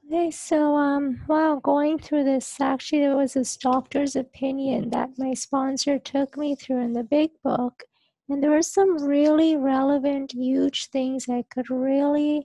Okay, so while going through this, actually, there was this doctor's opinion that my sponsor took me through in the big book, and there were some really relevant, huge things I could really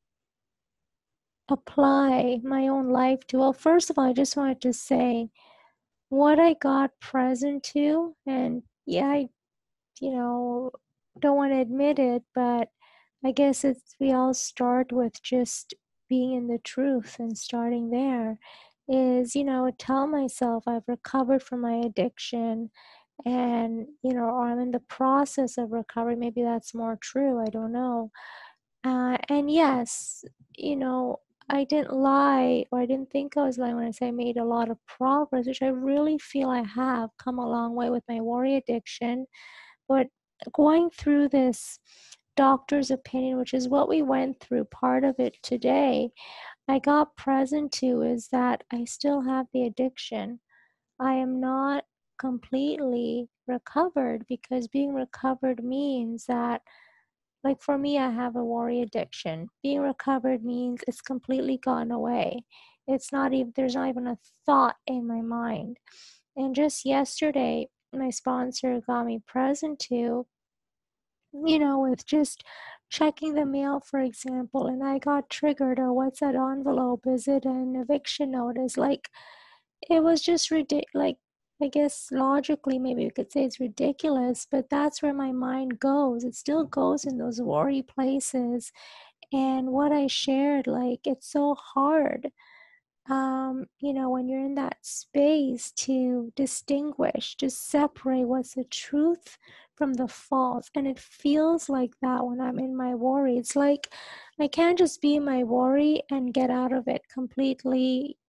apply my own life to. Well, first of all, I just wanted to say what I got present to, and yeah, I don't want to admit it, but I guess we all start with just being in the truth and starting there is, tell myself I've recovered from my addiction and, or I'm in the process of recovery. Maybe that's more true. I don't know. And yes, you know, I didn't lie or I didn't think I was lying when I say I made a lot of progress, which I really feel I have come a long way with my worry addiction. But going through this doctor's opinion, which is what we went through, part of it today, I got present to is that I still have the addiction. I am not completely recovered because being recovered means that, like for me, I have a worry addiction. Being recovered means it's completely gone away. It's not even, there's not even a thought in my mind. And just yesterday, my sponsor got me present to with just checking the mail, for example, and I got triggered, or what's that envelope? Is it an eviction notice? Like, it was just ridiculous. Like, I guess logically, maybe you could say it's ridiculous, but that's where my mind goes. It still goes in those worry places. And what I shared, like, it's so hard when you're in that space to distinguish, to separate what's the truth from the false. And it feels like that when I'm in my worry. It's like I can't just be in my worry and get out of it completely,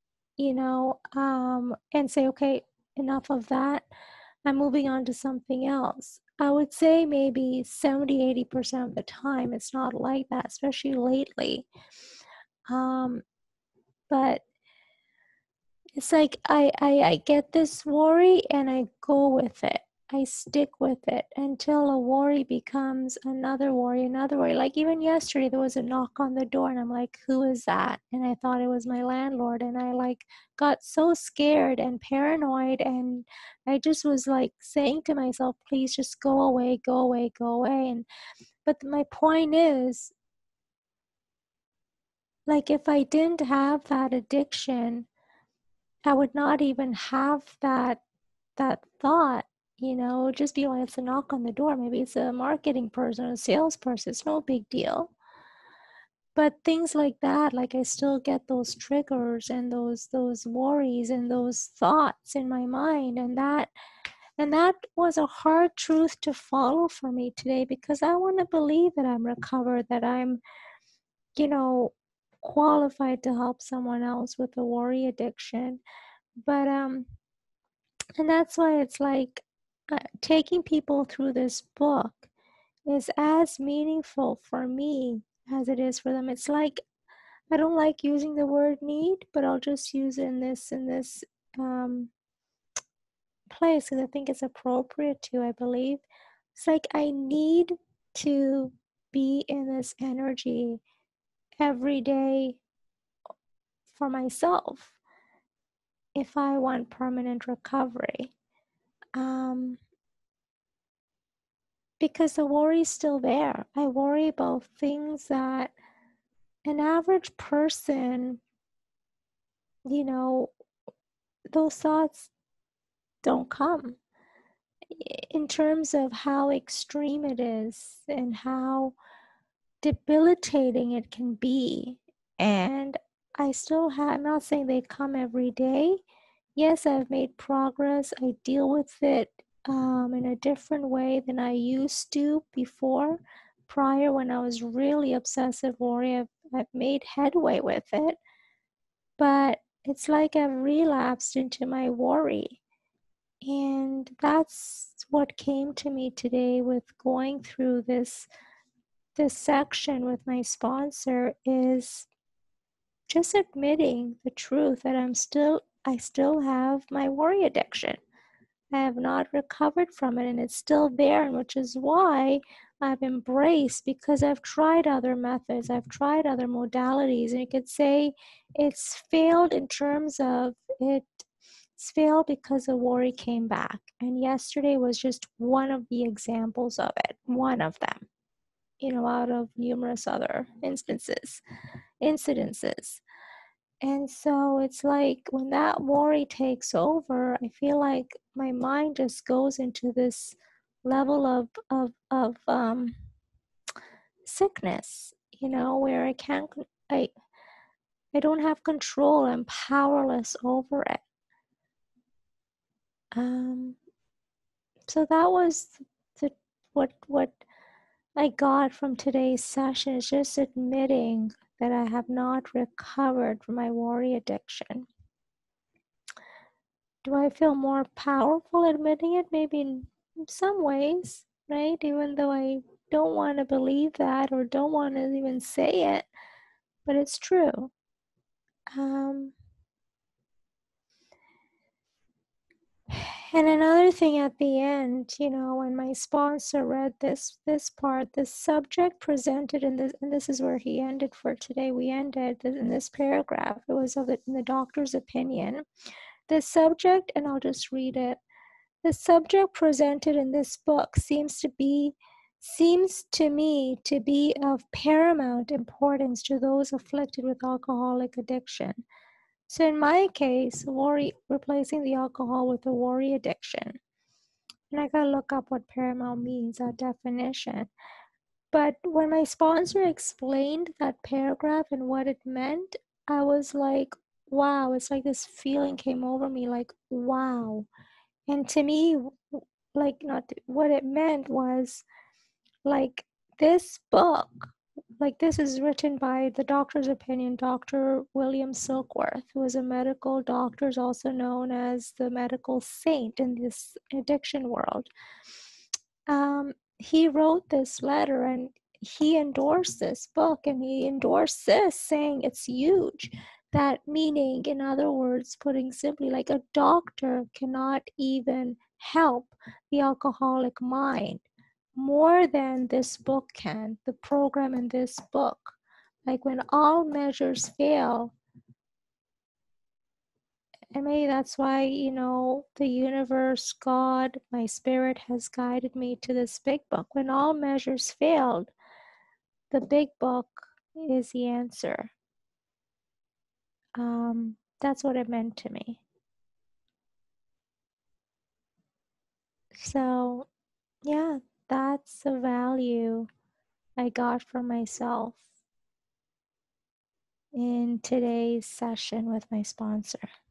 and say, okay, enough of that. I'm moving on to something else. I would say maybe 70-80% of the time it's not like that, especially lately. Um, but it's like I get this worry and I go with it. I stick with it until a worry becomes another worry, another worry. Like even yesterday, there was a knock on the door, and I'm like, "Who is that?" And I thought it was my landlord, and I like got so scared and paranoid, and I just was like saying to myself, "Please just go away, go away, go away." And but my point is, like, if I didn't have that addiction, I would not even have that thought, just be like, it's a knock on the door. Maybe it's a marketing person, a salesperson. It's no big deal. But things like that, like I still get those triggers and those worries and those thoughts in my mind, and that was a hard truth to follow for me today because I want to believe that I'm recovered, that I'm, you know, qualified to help someone else with a worry addiction. But and that's why it's like taking people through this book is as meaningful for me as it is for them. It's like I don't like using the word need, but I'll just use it in this um, place because I think it's appropriate to. I believe it's like I need to be in this energy every day for myself if I want permanent recovery. Um, because the worry is still there. I worry about things that an average person, you know, those thoughts don't come in terms of how extreme it is and how debilitating it can be. And I'm not saying they come every day. Yes, I've made progress. I deal with it in a different way than I used to before. Prior, when I was really obsessive worry, I've made headway with it. But it's like I've relapsed into my worry. And that's what came to me today with going through this section with my sponsor is just admitting the truth that I still have my worry addiction. I have not recovered from it and it's still there, and which is why I've embraced because I've tried other methods, I've tried other modalities, and you could say it's failed in terms of it's failed because the worry came back. And yesterday was just one of the examples of it, one of them, out of numerous other incidences. And so it's like when that worry takes over, I feel like my mind just goes into this level of sickness, where I I don't have control. I'm powerless over it. So that was what I got from today's session, is just admitting that I have not recovered from my worry addiction. Do I feel more powerful admitting it? Maybe in some ways, right? Even though I don't want to believe that or don't want to even say it, but it's true. And another thing at the end, when my sponsor read this part, this subject presented in this, and this is where he ended for today. We ended in this paragraph. It was in the doctor's opinion. The subject, and I'll just read it. The subject presented in this book seems to me to be of paramount importance to those afflicted with alcoholic addiction. So in my case, replacing the alcohol with a worry addiction. And I gotta look up what paramount means, that definition. But when my sponsor explained that paragraph and what it meant, I was like, wow, it's like this feeling came over me, like, wow. And to me, what it meant was like this book, like this is written by the doctor's opinion, Dr. William Silkworth, who is a medical doctor, is also known as the medical saint in this addiction world. He wrote this letter and he endorsed this book, and he endorsed this, saying it's huge. That meaning, in other words, putting simply, like a doctor cannot even help the alcoholic mind more than this book can, the program in this book. Like when all measures fail, and maybe that's why, the universe, God, my spirit has guided me to this big book. When all measures failed, the big book is the answer. That's what it meant to me. So, yeah, that's the value I got for myself in today's session with my sponsor.